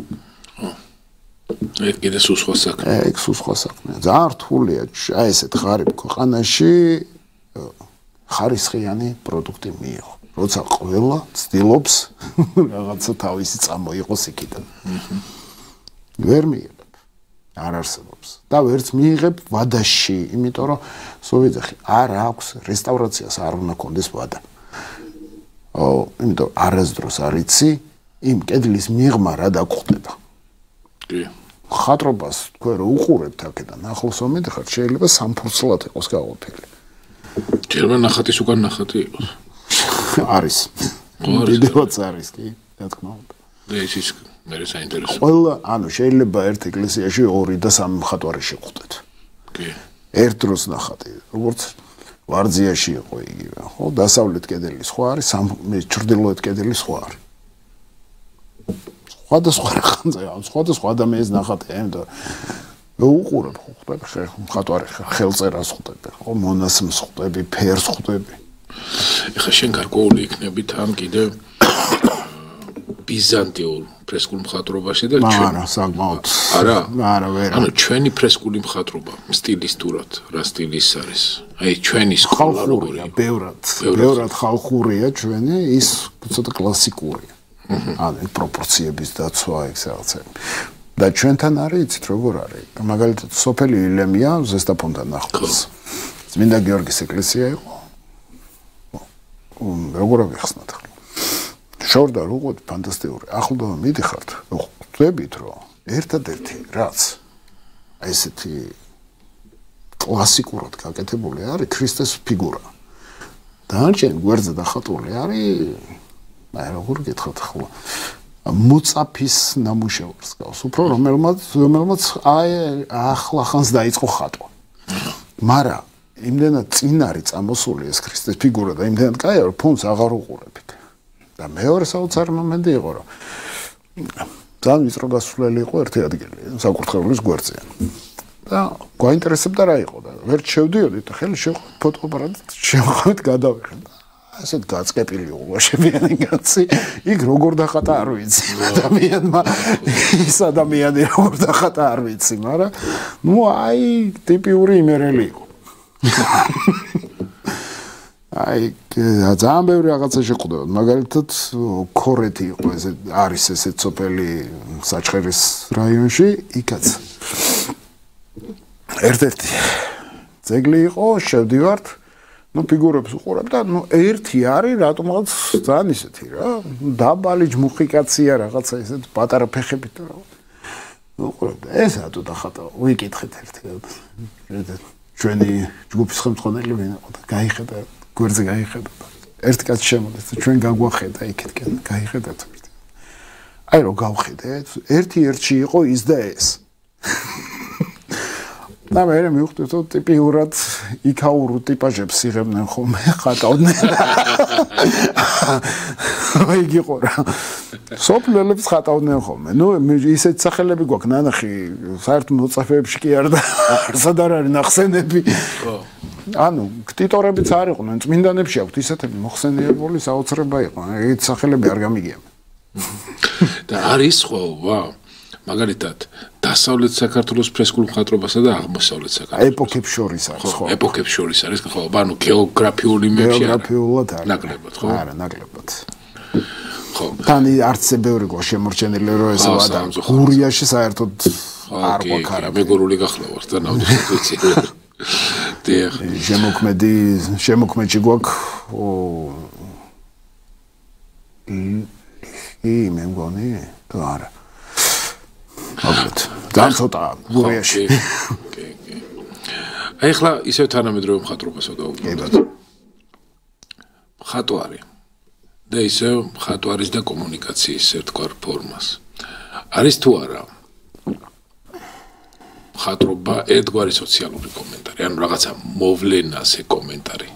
ეგ კიდე სულ სხვა საქმე. ეგ სულ სხვა საქმეა. ძალიან რთულია, აი ესეთ ღარიბ ქვეყანაში ხარისხიანი პროდუქტი მიიღო. როცა ყველა ცდილობს რაღაცა თავისი წამოიღოს იქიდან. ვერ მიიღებ. არ არსებობს. და ვერც მიიღებ ვადაში, იმიტომ რომ სოვიძახი არ აქვს რესტავრაციას არ უნდა კონდეს ვადა. ო, იმიტომ არასდროს არ იცი იმ კედლის მიღმა რა დაგხვდება. კი. ხატრობას თქვენ რო უყურებთ აქედან ახლოს ომედიხარ შეიძლება სამფურცლად იყოს გაყოფილი. ჯერმან ნახატის უკან ნახატი იყოს. არის. ვიდეოც არის კი, რა თქმა უნდა. და ეს ის მე საინტერესო. ყველა, ანუ შეიძლება ერთ ეკლესიაში ორი და სამი მხატვარი შეხვდეთ. კი. ერთ დროს ნახატი, როგორც ვარძიაში იყო იგივე, ხო? დასავლეთ კედელი სხვა არის, მე ჩრდილოეთ კედელი სხვა არის. სხვადასხვა ხანზე, სხვადასხვა ადამიანის ნახატი, ამიტომ უყურებ ხო ხვდები მხატვარი ხელწერას ხვდები, ხო მონასმს ხვდები, ფერს ხვდები. ეხლა შენ გარკვეული იქნები თან კიდე ბიზანტიურ ფრესკულ მხატვრობაში და ჩვენ არა, საკმაოდ. არა, არა, ვერ. ანუ ჩვენი ფრესკული მხატვრობა სტილისტურად რა სტილის არის? აი ჩვენი სკოლა როგორია, ბევრად, ბევრად ხალხურია ჩვენი, ის ცოტა კლასიკურია. ანუ პროპორციების დაცვა ეგ რაღაცები. და ჩვენთან არის, იცით როგორ არის? მაგალითად, სოფელი ილემია ზესტაფონთან ახლოს. წმინდა გიორგის ეკლესია იყო. როგორ აღხსნათ ახლა? შორდა როგორ ფანტასტიკური. ახლდამა მიდიხართ, ხვდებით რომ ერთადერთი რაც აი ესეთი კლასიკურად გაკეთებული არის ქრისტეს ფიგურა. დანარჩენი გვერდზე დახატული არის აი როგორ გითხოთ ახლა მუწაფის ნამუშევარს გავს უფრო რომელმაც რომელმაც აი ახლა ხანს დაიწყო ხატვა მაგრამ იმდენად წინ არის წამოსული ეს ქრისტეს ფიგურა და იმდენად კაია რომ ფონს აღარ უყურებით და მეორე საოცარი მომენტი იყო რომ ძალიან ვიწრო გასვლელი იყო ერთი ადგილი საკურთხევლის გვერდზე და გვაინტერესებდა რა იყო და ვერ შევდიოდით და ხელი შევხვდით ფოტოაპარატით შევხვდით გადავიხეთ ასეთ გაწკეპილი უღაშებიანი კაცი იქ როგორ დახატა არ ვიცი ადამიანმა ის ადამიანი როგორ დახატა არ ვიცი მაგრამ ნუ აი ტიპიური იმერელი იყო აი ძალიან ბევრი რაღაცა შეხვდება მაგალითად ქორეთი იყო ეს არის ესეთ სოფელი საჩხერის რაიონში იქაც ერთ-ერთი ძეგლი იყო შევდივართ ну ფიგურებს უყურებ და ну ერთი არის რატომღაც ძალიან ისეთი რა დაბალი ჯმუხი კაცია რაღაცა ესეთ პატარა ფეხებით და უყურებ და ეს რატო დახატა ვიკითხეთ ერთი ჩვენი ჯგუფის ხელმძღვანელი ვინ იყო და გაიხედა გვერდზე გაიხედა ერთ კაცს შემოდის და ჩვენ გაგვახედა იქეთკენ გაიხედათ ერთი აი რომ გავხედეთ ერთი ერთში იყო ის და ეს და მე მივხვდით რომ ტიპიურად იქაურუ ტიპაჟებს იღებდნენ ხოლმე ხატავდნენ აი გიყო რა სოფლელებს ხატავდნენ ხოლმე ნუ ისეთ სახელები გვაქვს ნანახი საერთოდ მოწაფეებში კი არ და სად არ არის ნახსენები ანუ ქტიტორებიც არ იყვნენ წმინდანებში აქვთ ისეთები მოხსენიებული საოცრება იყო ეგეთ სახელები არ გამიგია და არის ხოვა მაგალითად დასავლეთ საქართველოს ფრესკულ მხატვრობასა და აღმოსავლეთ საქართველოს ეპოქებს შორის არის ხო ეპოქებს შორის არის ხო ანუ გეოგრაფიული მეებში გეოგრაფიულად არის ნაკლებად ხო არა ნაკლებად ხო თან არც ბევრი გვა შემორჩენილი რომ ეს ვადა გურიაში საერთოდ არ გვაქარა მეგრული გახლა ვარ და ნავდის ვიცი დიახ შემოქმედი შემოქმედში გვაქვს ი მე მგონი თუ არა ალბათ ძალიან ცოტა გურიაში აი ახლა ისევ თანამედროვე მხატვრობასო და უბრალოდ მხატვარი და ისევ მხატვარის და კომუნიკაციის ერთგვარ ფორმას არის თუ არა მხატვრობა ერთგვარი სოციალური კომენტარი ანუ რაღაცა მოვლენაზე კომენტარი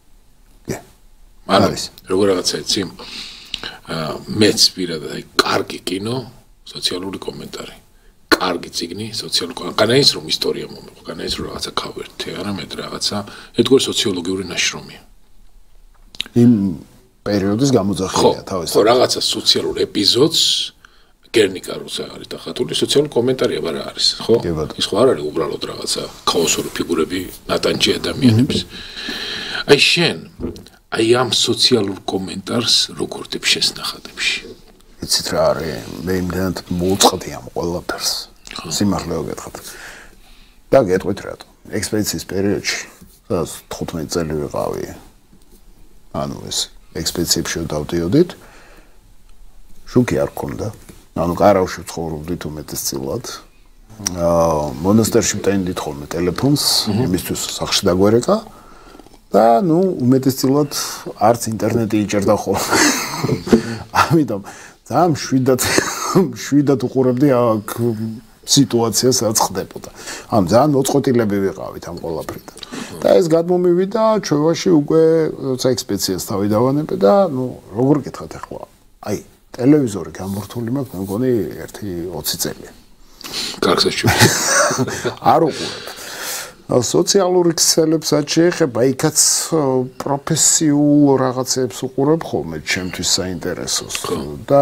არის როგორ რაღაცა იცი მეც პირადად აი კარგი კინო სოციალური კომენტარი კარგი ციგნი სოციალური კანაის რომ ისტორია მომეყო კანაის რომ რაღაცა ქავერთი არამედ რაღაცა ერთგვარი სოციოლოგიური ნაშრომია იმ პერიოდის გამოძახილია თავის ხო რაღაცა სოციალურ ეპიზოდს გერნიკა როცა არის დახატული სოციალური კომენტარია არა არის ხო ის ხო არ არის უბრალოდ რაღაცა ქაოსური ფიგურები ნატანჯი ადამიანების აი შენ აი ამ სოციალურ კომენტარს როგორ დებ შესნახადებში? იცით რა არის, მე იმდენად მოუწყდი ამ ყველაფერს. სიმართლე ვგეთხრათ. და გეტყვით რატო. ექსპედიციის პერიოდში, სადაც თხუთმეტი წელი ვიყავი. ანუ ეს ექსპედიციებში დავდიოდით. შუქი არ ქონდა. ანუ კარავში ვცხოვრობდით უმეტესწილად. აა მონასტერში ვტენდით ხოლმე ტელეფონს, იმისთვის სახში დაგვერეკა. და ნუ უმეტესწილად არც ინტერნეტი იჭერდა ხოლმე. ამიტომ ძალიან შვიდად შვიდად უყურებდი აქ სიტუაციას რაც ხდებოდა. ამ ძალიან მოწყოტილები ვიყავით ამ ყველაფრიდან. და ეს გადმომივიდა ჩვევაში უკვე როცა ექსპედიციას თავი დავანებე და ნუ როგორ გითხათ ახლა? აი, ტელევიზორი გამორთული მაქვს, მე მგონი ერთი ოცი წელი. კარგსაც ჩვენი. არ უყურებ. სოციალური ქსელებსაც შეეხება, იქაც პროფესიულ რაღაცებს უყურებ ხოლმე, ჩემთვის საინტერესოს. და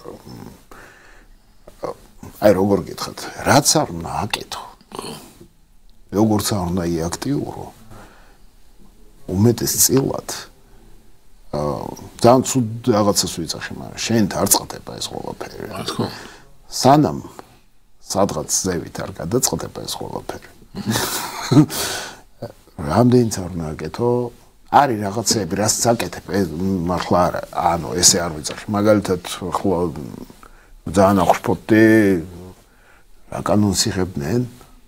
აი როგორ გითხათ, რაც არ უნდა აკეთო. როგორც არ უნდა იაქტიურო. უმეტესწილად აა ძალიან ცუდ რაღაცას ვიძახი, მაგრამ შენ არ წყდება ეს ყველაფერი. რა თქმა უნდა. სანამ სადღაც ზევით არ გადაწყდება ეს ყველაფერი. რამდენიც არ უნდა აკეთო, არის რაღაცები, რასაც აკეთებ, მართლა არა, ანუ ესე არ ვიძახი. მაგალითად, ახლა ძალიან აღშფოთდი რა კანონს იღებდნენ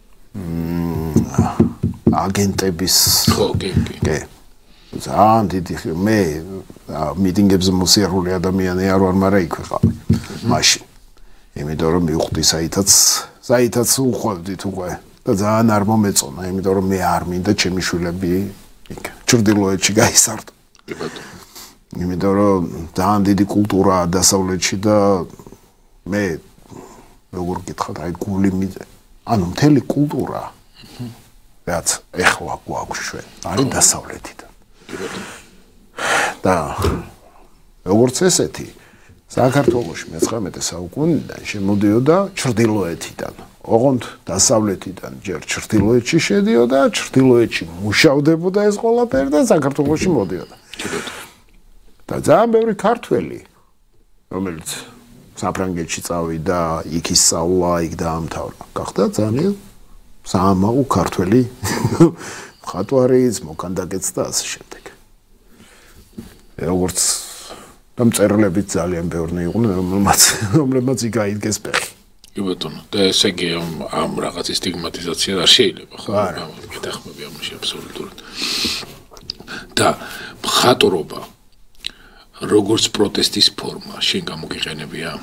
აგენტების ხო, კი, კი. კი. ძალიან დიდი მე მიტინგებზე მოსიარული ადამიანი არ ვარ, მაგრამ იქ ვიყავი. მაშინ. იმიტომ რომ მივხვდი საითაც, საითაც უხვევდით უკვე. და ძალიან არ მომეწონა, იმიტომ რომ მე არ მინდა ჩემი შვილები იქ ჩრდილოეთში გაისარდო. კი ბატონო. იმიტომ რომ ძალიან დიდი კულტურაა დასავლეთში და მე როგორ გითხრათ, აი გული მიდე. ანუ მთელი კულტურა რაც ეხლა გვაქვს ჩვენ, არის დასავლეთიდან. კი ბატონო. და როგორც ესეთი საქართველოში მეცხრამეტე საუკუნიდან შემოდიოდა ჩრდილოეთიდან. ოღონდ დასავლეთიდან ჯერ ჩრდილოეთში შედიოდა, ჩრდილოეთში მუშავდებოდა ეს ყველაფერი და საქართველოში მოდიოდა. და ძალიან ბევრი ქართველი, რომელიც საფრანგეთში წავიდა, იქ ისწავლა, იქ დაამთავრა, გახდა ძალიან საამაყო ქართველი მხატვარიც, მოქანდაკეც და ასე შემდეგ. როგორც და მწერლებიც ძალიან ბევრი იყვნენ, რომელმაც რომლებმაც იქ აიდგეს ფეხი. კი ბატონო, და ესე იგი ამ რაღაცის სტიგმატიზაცია არ შეიძლება, ხო? არა, გეთახმები ამაში აბსოლუტურად. და მხატვრობა როგორც პროტესტის ფორმა, შენ გამოგიყენებია?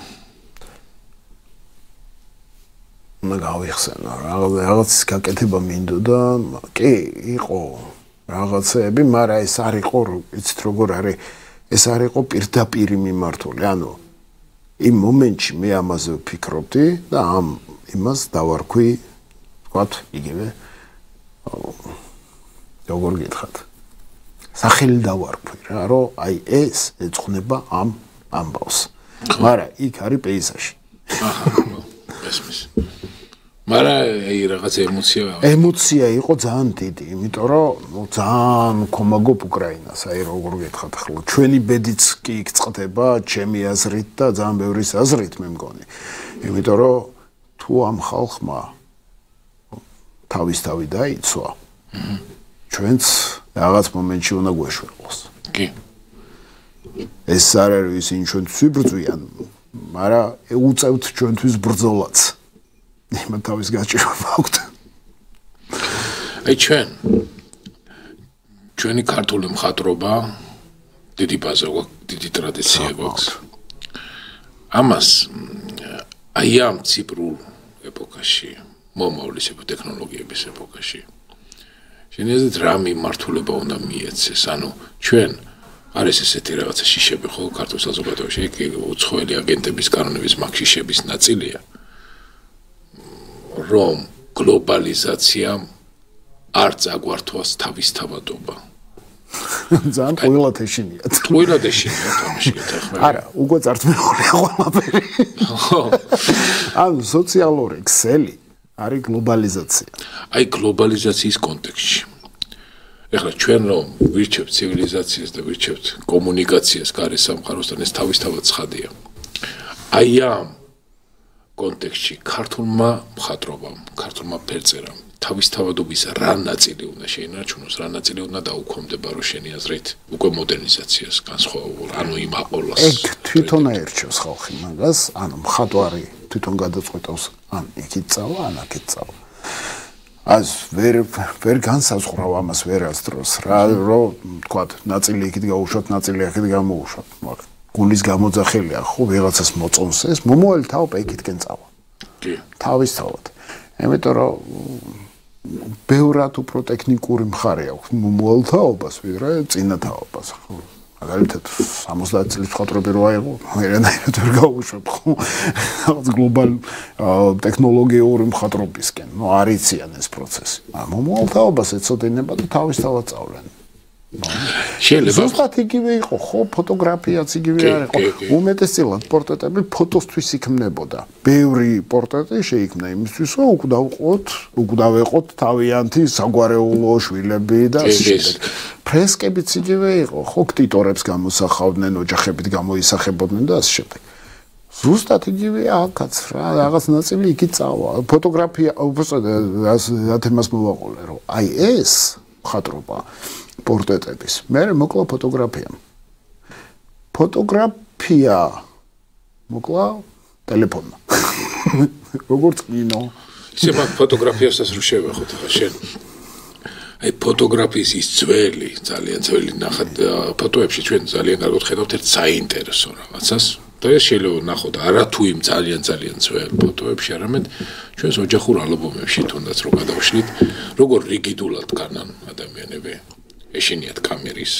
უნდა გავიხსენო, რაღაცის გაკეთება მინდოდა, კი, იყო რაღაცები, მაგრამ ეს არ იყო, იცით როგორ არის, ეს არ იყო პირდაპირ მიმართული, ანუ იმ მომენტში მე ამაზე ვფიქრობდი და ამ იმას დავარქვი, ვთქვათ, იგივე როგორ გითხრათ, სახელი დავარქვი რა, რომ აი ეს ეძღვნება ამ ამბავს. მაგრამ იქ არის პეიზაჟი. აჰა, ესმის. მაგრამ აი რაღაც ემოცია ემოცია იყო ძალიან დიდი, იმიტომ რომ ძალიან ვქომაგობ უკრაინას, აი როგორ გითხრათ ახლა ჩვენი ბედიც კი იქ წყდება, ჩემი აზრით და ძალიან ბევრის აზრით მე მგონი. იმიტომ რომ თუ ამ ხალხმა თავისთავი დაიცვა, ჩვენც რაღაც მომენტში უნდა გვეშველოს. კი. ეს არ არის ისინი ჩვენთვის ვიბრძვიან, მაგრამ უწევთ ჩვენთვის ბრძოლაც. იმათ თავის გაჭირვა აქვთ. აი ჩვენ ჩვენი ქართული მხატვრობა დიდი ბაზა გვაქვს, დიდი ტრადიცია გვაქვს. ამას აი ამ ციფრულ ეპოქაში, მომავლის ტექნოლოგიების ეპოქაში შენიზეთ რა მიმართულება უნდა მიეცეს, ანუ ჩვენ არის ესეთი რაღაცა შიშები ხო ქართულ საზოგადოებაში, იქ უცხოელი აგენტების კანონების მაგ შიშების ნაწილია. რომ გლობალიზაციამ არ წაგვართვას თავისთავადობა. ძალიან ყველა ეშინია. ყველა ეშინია თამაში გეთახმები. არა, უკვე წარწმუნებულია ყველაფერი. ანუ სოციალური ქსელი არის გლობალიზაცია. აი გლობალიზაციის კონტექსტში ეხლა ჩვენ რომ ვირჩევთ ცივილიზაციას და ვირჩევთ კომუნიკაციას კარი სამყაროსთან ეს თავისთავად ცხადია. აი ამ კონტექსტში ქართულმა მხატვრობამ, ქართულმა ფერწერამ თავისთავადობის რა ნაწილი უნდა შეინარჩუნოს, რა ნაწილი უნდა დაუქვემდება რო შენი აზრით უკვე მოდერნიზაციას, განსხვავებულ, ანუ იმ აყოლას. ეგ თვითონ აერჩევს ხალხი მაგას, ანუ მხატვარი თვითონ გადაწყვეტავს, ან იქით წავა, ან აქეთ წავა. ას ვერ ვერ განსაზღვრავ ამას ვერას დროს რა რომ თქვათ ნაწილი იქით გაუშვათ ნაწილი აქეთ გამოუშვათ მაგრამ გულის გამოძახილია ხო ვიღაცას მოწონს ეს მომოელი თაობა იქითკენ წავა კი თავისთავად იმიტომ რომ ბევრად უფრო ტექნიკური მხარე აქვს მომოელ თაობას ვიდრე წინა თაობას ხო მაგალითად სამოცდაათი წლის მხატვრები რო აიღო ერანაირად ვერ გაუშვებ ხო რაღაც გლობალ ტექნოლოგიური მხატვრობისკენ ნუ არ იციან ეს პროცესი მომოალ თაობას ეცოდინება და თავისთავად სწავლენ შეიძლება ზუსტად იგივე იყო ხო ფოტოგრაფიაც იგივე არ იყო უმეტესწილად პორტრეტები ფოტოსთვის იქმნებოდა ბევრი პორტრეტი შეიქმნა იმისთვის რომ უკვდავყოთ უკვდავეყოთ თავიანთი საგვარეულო შვილები და შემდეგ ფრესკებიც იგივე იყო ხო ქტიტორებს გამოსახავდნენ ოჯახებით გამოისახებოდნენ და ასე შემდეგ ზუსტად იგივე აქაც რა რაღაც ნაწილი იქით წავა ფოტოგრაფია უბრალოდ რა თემას მოვაყოლე რომ აი ეს მხატვრობა პორტრეტების მე მოკლა ფოტოგრაფია ფოტოგრაფია მოკლა ტელეფონმა როგორც კინო შეიძლება ფოტოგრაფიასაც რო შევეხოთ ახლა შენ აი ფოტოგრაფიის ის ძველი ძალიან ძველი ნახეთ ფოტოებში ჩვენ ძალიან კარგად ხედავთ ერთ საინტერესო რაღაცას და ეს შეიძლება ნახოთ არა თუ იმ ძალიან ძალიან ძველ ფოტოებში არამედ ჩვენს ოჯახურ ალბომებში თუნდაც რო გადავშლით როგორ რიგიდულად დგანან ადამიანები ეშინიათ კამერის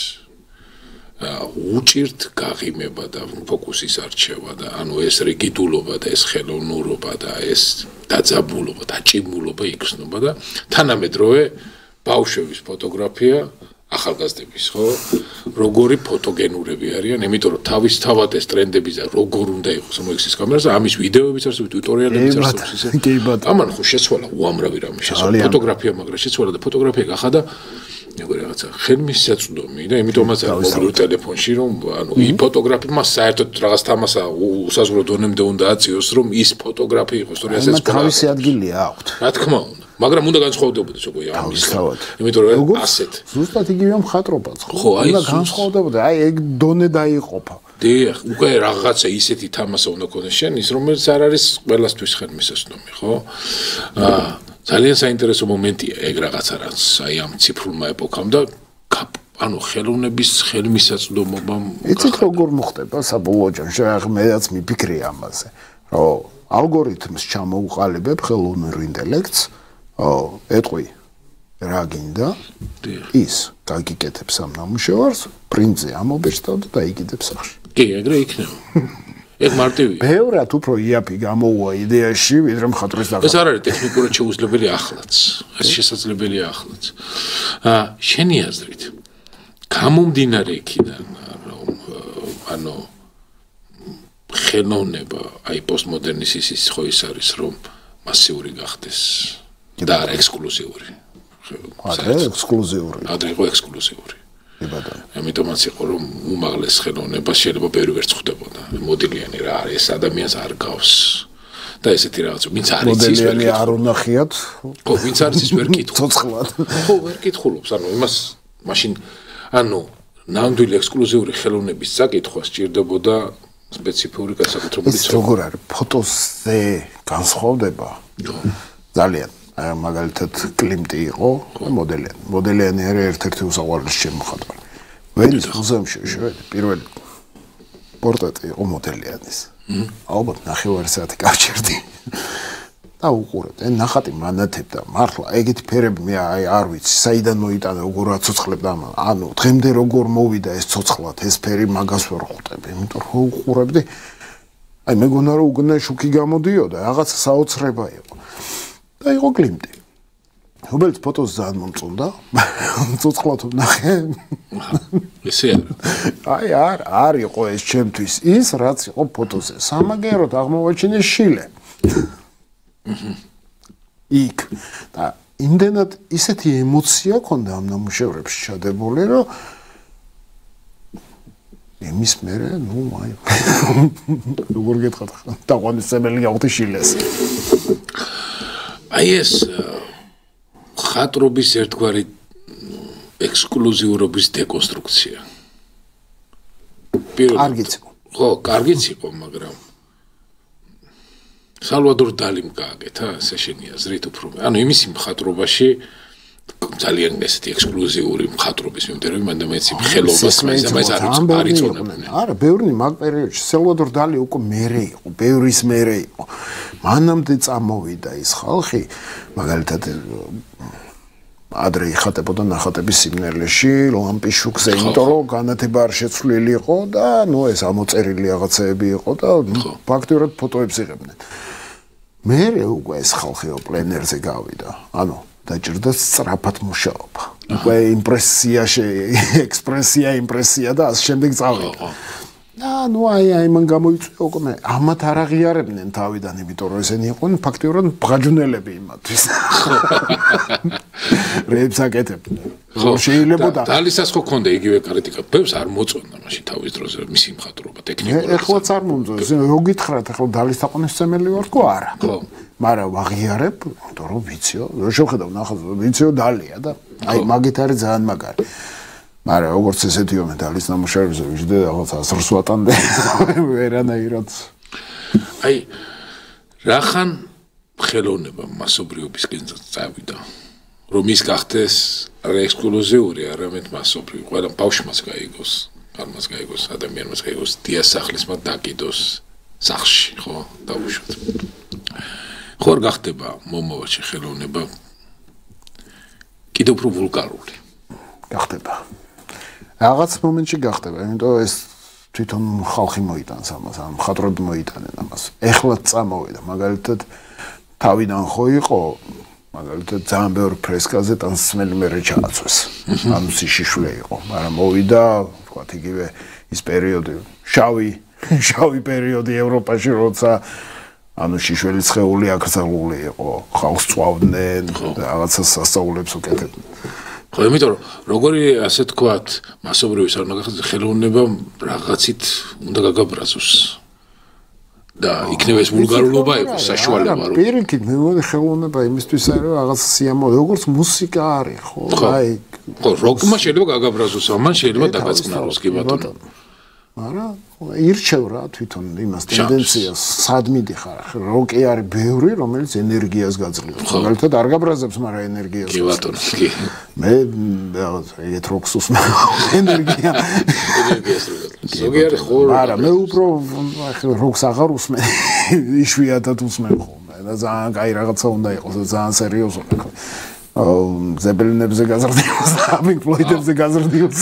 უჭირთ გაღიმება და ფოკუსის არჩევა და ანუ ეს რიგიდულობა და ეს ხელოვნურობა და ეს დაძაბულობა და ჭიმულობა იგრძნობა და თანამედროვე ბავშვების ფოტოგრაფია ახალგაზრდების ხო როგორი ფოტოგენურები არიან იმიტომ რომ თავისთავად ეს ტრენდები და როგორ უნდა იყოს მოიქცეს კამერას ამის ვიდეოებიც არსებობს ტუტორიალებიც არსებობს ისე ამან ხო შეცვალა უამრავი რამე შეცვალა ფოტოგრაფია მაგრამ შეცვალა და ფოტოგრაფია გახადა როგორი რაღაცა ხელმისაწვდომი და იმიტომაც არის მობილურ ტელეფონში რომ ანუ იმ ფოტოგრაფიმა საერთოდ რაღაც თამასა უსაზღვრო დონემდე უნდა აწიოს რომ ის ფოტოგრაფი იყოს თორე ასეც თავისი ადგილი აქვს რა თქმა უნდა მაგრამ უნდა განსხვავდებოდეს უკვე ამის იმიტომ რომ ასეთ ზუსტად იგივე მხატვრობაც ხო უნდა განსხვავდებოდეს აი ეგ დონე დაიყოფა დიახ უკვე რაღაცა ისეთი თამასა უნდა ქონდეს შენის რომელიც არ არის ყველასთვის ხელმისაწვდომი ხო აა ძალიან საინტერესო მომენტია ეგ რაღაცა რაც აი ამ ციფრულმა ეპოქამ და ანუ ხელოვნების ხელმისაწვდომობამ იცით როგორ მოხდება საბოლოო ჯამში ახლა მეც მიფიქრე ამაზე რომ ალგორითმს ჩამოუყალიბებ ხელოვნურ ინტელექტს ეტყვი რა გინდა ის გაგიკეთებს ამ ნამუშევარს პრინტზე ამობეჭდა და დაიკიდებს სახში კი ეგრე იქნება ეგ მარტივია. ბევრად უფრო იაფი გამოუვა იდეაში, ვიდრე მხატვრის დაღა. ეს არ არის ტექნიკურად შეუძლებელი ახლაც. ეს შესაძლებელია ახლაც. აა შენი აზრით გამომდინარე იქიდან რომ ანუ ხელოვნება აი პოსტმოდერნიზმის ხო ის არის რომ მასიური გახდეს და არა ექსკლუზიური. არა ექსკლუზიური. არა ექსკლუზიური. ამიტომაც იყო რომ უმაღლეს ხელოვნება შეიძლება ბევრი ვერც ხვდებოდა მოდილიანი რა არის ადამიანს არ გავს და ესეთი რაღაც ვინც არის ის მოდილიანი არ უნახიათ ხო ვინც არის ის ვერ კითხულობს ცოცხლად ხო ვერ კითხულობს ანუ იმას მაშინ ანუ ნამდვილი ექსკლუზიური ხელოვნების საკითხვა სჭირდებოდა სპეციფიური განსაკუთრებული ცოდნა როგორ არის ფოტოზე განსხვავდება ძალიან მაგალითად კლიმტი იყო მოდელიანი მოდელიანი არის ერთ-ერთი უსაყვარლესი შემოხატვარი ვენის მუზეუმში შევედი პირველი პორტრეტი იყო მოდელიანის ალბათ ნახევარი საათი გავჩერდი და უყურებდი ან ნახატი მანათებდა მართლა ეგეთი ფერები მე აი არ ვიცი საიდან მოიტანა როგორ აცოცხლებდა ანუ დღემდე როგორ მოვიდა ეს ცოცხლად ეს ფერი მაგას ვერ ხვდები იმიტომ რომ უყურებდი აი მეგონა რომ უგნა შუქი გამოდიოდა რაღაც საოცრება იყო და იყო კლიმტი. რომელიც ფოტოს ძალიან მომწონდა. ცოცხლად ვნახე. ესე აი არ არ იყო ეს ჩემთვის ის რაც იყო ფოტოზე. სამაგეროდ აღმოვაჩინე შილე. იქ და იმდენად ისეთი ემოცია ქონდა ამ ნამუშევრებში ჩადებული, რომ იმის მერე, ნუ აი როგორ გეთქვათ, დაყვანისმებელი გავხდი შილეს. აი ეს ხატრობის ერთგვარი ექსკლუზიურობის დეკონსტრუქცია. კარგიც იყო. ხო, კარგიც იყო, მაგრამ სალვადორ დალიმ გააკეთა, ესე შენი აზრით უფრო. ანუ იმის მხატვრობაში ძალიან ესეთი ექსკლუზიური მხატვრობის მიმდევრები მანდამეცი ხელობას მაინც არ იწონებდნენ. არა, ბევრი მაგ პერიოდში სალვადორ დალი უკვე მერე იყო, ბევრის მერე იყო. მანამდე წამოვიდა ის ხალხი, მაგალითად ადრე იხატებოდა ნახატების სიმნელეში, ლამპის შუქზე, იმიტომ რომ განათება არ შეცვლილი იყო და ნუ ეს ამოწერილი რაღაცეები იყო და ფაქტობრივად ფოტოებს იღებდნენ. მერე უკვე ეს ხალხი პლენერზე გავიდა. ანუ დაჭირდა სწრაფად მუშაობა. უკვე იმპრესიაში, ექსპრესია, იმპრესია და ამ შემდეგ წავიდა. და ნუ აი აი მან გამოიწვია უკვე ამათ არ აღიარებდნენ თავიდან, იმიტომ რომ ესენი იყვნენ ფაქტობრივად ბღაჯუნელები იმათვის. რეებს აკეთებდნენ. ხო, შეიძლება და დალისას ხო ქონდა იგივე კრიტიკა. ბევრს არ მოწონდა მაშინ თავის დროზე მისი მხატვრობა ტექნიკურად. ეხლაც არ მომწონს. რო გითხრათ, ახლა დალის თაყვანისმცემელი ვარ თქო არა. ხო. მაგრამ ვაღიარებ, იმიტომ რომ ვიციო, რო შევხედავ ნახაზ, ვიციო დალია და აი მაგით არის ძალიან მაგარი. მაგრამ როგორც ესეთიო მე დალის ნამუშევრებზე ვიждე რაღაც ასრს ვატანდე ვერანაირად. აი რახან ხელოვნება მასობრიობისკენ წავიდა. რომ ის გახდეს არა ექსკლუზიური, არამედ მასობრივი. ყველა ბავშვმაც გაიგოს, განმაც გაიგოს, ადამიანმაც გაიგოს, დიასახლისმა დაკიდოს სახში, ხო, დაუშვათ. ხო არ გახდება მომავალში ხელოვნება კიდევ უფრო ვულგარული. გახდება. რაღაც მომენტში გახდება, იმიტომ ეს თვითონ ხალხი მოიტანს ამას, ამ მხატვრები მოიტანენ ამას. ეხლაც წამოვიდა, მაგალითად თავიდან ხო იყო, მაგალითად ძალიან ბევრი ფრესკაზე ტანსმელი მერე ჩააწვეს. ანუ სიშიშვლე იყო, მაგრამ მოვიდა, ვთქვათ, იგივე ის პერიოდი, შავი, შავი პერიოდი ევროპაში, როცა ანუ შიშველი ცხეული აკრძალული იყო, ხალხს წვავდნენ, რაღაცა სასწაულებს უკეთებდნენ. ხო, იმიტომ რომ როგორი ასე თქვათ, მასობრივი სარნაგახი ხელოვნება რაღაცით უნდა გაგაბრაზოს. და იქნება ეს ვულგარულობა იყოს საშუალება რომ პირიქით მე მგონი ხელოვნება იმისთვის არის რომ რაღაც სიამოვნო როგორც მუსიკა არის ხო აი ხო როკმა შეიძლება გაგაბრაზოს ამან შეიძლება დაგაწყნაროს კი ბატონო მაგრამ ირჩევ რა თვითონ იმას ტენდენციას სად მიდიხარ როკი არის ბევრი რომელიც ენერგიას გაძლევს მაგალითად არ გაბრაზებს მაგრამ ენერგიას კი ბატონო კი მე რაღაც ეგეთ როკს უსმენ ენერგია ენერგიას ზოგი არის ხო არა მე უფრო როკს აღარ უსმენ იშვიათად უსმენ ხოლმე და ძალიან კაი რაღაცა უნდა იყოს ძალიან სერიოზული ხო ზებელინებზე გაზრდილოს და პინკ ფლოიდებზე გაზრდილოს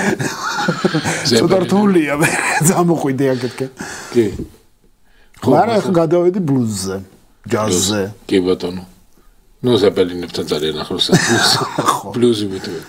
ცოტა რთულია მე ზამოყვიდე აქეთკენ კი მაგრამ ახლა გადავედი ბლუზზე ჯაზზე კი ბატონო ნუ ზებელინებთან ძალიან ახლოს ბლუზი მithვეთ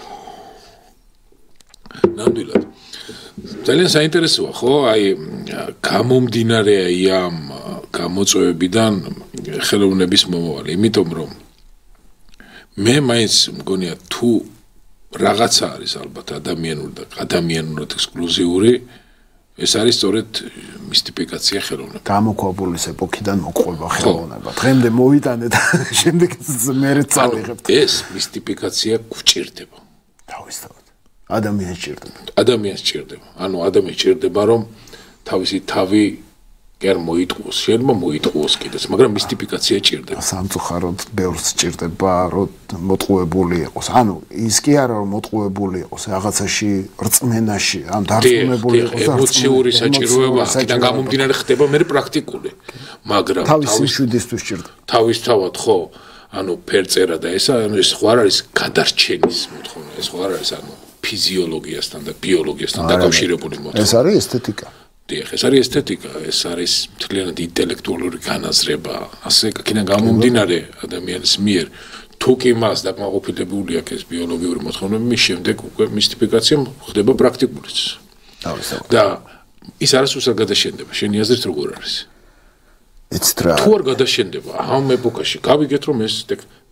ნამდვილად ძალიან საინტერესოა ხო აი გამომდინარე აი ამ გამოწვევებიდან ხელოვნების მომავალი იმიტომ რომ მე მაინც მგონია თუ რაღაცა არის ალბათ ადამიანური და ადამიანურად ექსკლუზიური ეს არის სწორედ მისტიფიკაცია ხელოვნება გამოქვაბულის ეპოქიდან მოყვება ხელოვნება დღემდე მოვიტანე და შემდეგ მერე წავიღებ ეს მისტიფიკაცია გვჭირდება თავისთავად ადამიანს ჭირდება ადამიანს ჭირდება ანუ ადამიანს ჭირდება რომ თავისი თავი გერ მოიტყუოს, შეიძლება მოიტყუოს კიდეც, მაგრამ მისტიფიკაცია ჭირდება. სამწუხაროდ ბევრს ჭირდება, რომ მოტყუებული იყოს. ანუ ის კი არა რომ მოტყუებული იყოს, რაღაცაში რწმენაში, ან დარწმუნებული იყოს და ემოციური საჭიროება, აქედან გამომდინარე ხდება მე პრაქტიკული. მაგრამ თავისი შვიდისთვის ჭირდება. თავისთავად ხო, ანუ ფერწერა და ესა, ეს ხო არ არის გადარჩენის მოთხოვნა, ეს ხო არ არის ანუ ფიზიოლოგიასთან და ბიოლოგიასთან დაკავშირებული მოთხოვნა. ეს არის ესთეტიკა. ეს არის ესთეტიკა, ეს არის მთლიანად ინტელექტუალური განაზრება, ასე აქედან გამომდინარე ადამიანის მიერ თუ კი მას დაკმაყოფილებული აქვს ეს ბიოლოგიური მოთხოვნები, მის შემდეგ უკვე მისტიფიკაცია ხდება პრაქტიკულიც. და ის არასდროს არ გადაშენდება, შენი აზრით როგორ არის? ეცტრა. თუ არ გადაშენდება ამ ეპოქაში, გავიგეთ რომ ეს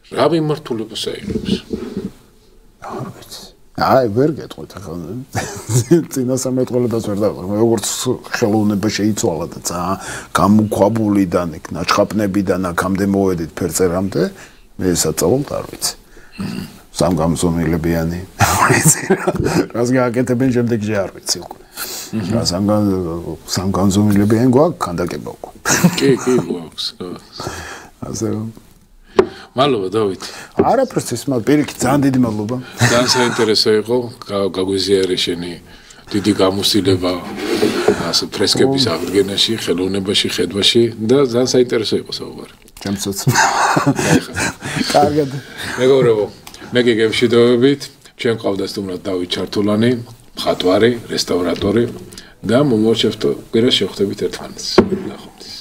რა მიმართულებას აიღებს? არ ვიცი. აი, ვერ გეტყვით ახლა. წინასამეთყველებას ვერ დავყავ. როგორც ხელოვნება შეიცვალა და ძალიან გამოქვაბულიდან, იქ ნაჩხაპნებიდან აქამდე მოვედით ფერწერამდე, მე საწოლოდ არ ვიცი. სამგამზომილებიანი. რას გააკეთებენ შემდეგში არ ვიცი უკვე. რა სამგამზომილებიანი გვაქვს, ქანდაკება უკვე. კი, კი, გვაქვს. ასე მადლობა დავით. არაფერს ის მაგ პირიქით ძალიან დიდი მადლობა. ძალიან საინტერესო იყო, გაგვიზიარე შენი დიდი გამოსილება ასე ფრესკების აღდგენაში, ხელოვნებაში, ხედვაში და ძალიან საინტერესო იყო საუბარი. ჩემცოც. კარგად. მეგობრებო, მე გიგებშიდოვებით, ჩვენ ყავდა სტუმრად დავით ჩართულანი, მხატვარი, რესტავრატორი და მომავალ შეხვედრაში შევხვდებით ერთმანეთს. ნახვამდის.